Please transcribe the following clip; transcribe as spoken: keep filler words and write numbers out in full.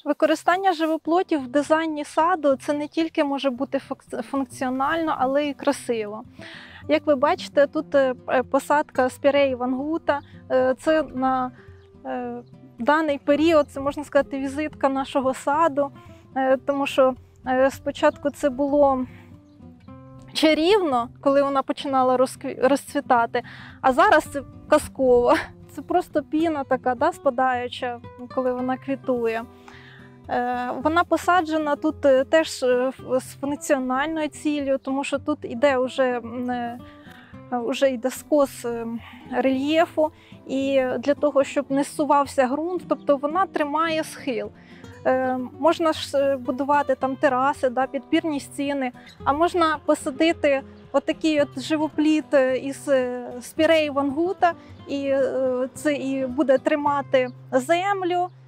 Використання живоплотів в дизайні саду – це не тільки може бути функціонально, але й красиво. Як ви бачите, тут посадка спіреї вангута. Це на даний період, це, можна сказати, візитка нашого саду, тому що спочатку це було чарівно, коли вона починала розцвітати, а зараз це казково. Це просто піна така, да, спадаюча, коли вона квітує. Вона посаджена тут теж з функціональною ціллю, тому що тут іде вже, вже йде скос рельєфу, і для того, щоб не зсувався ґрунт, тобто вона тримає схил. Можна ж будувати там тераси, да, підпірні стіни, а можна посадити отакий от живопліт із спіреї вангута, і це і буде тримати землю,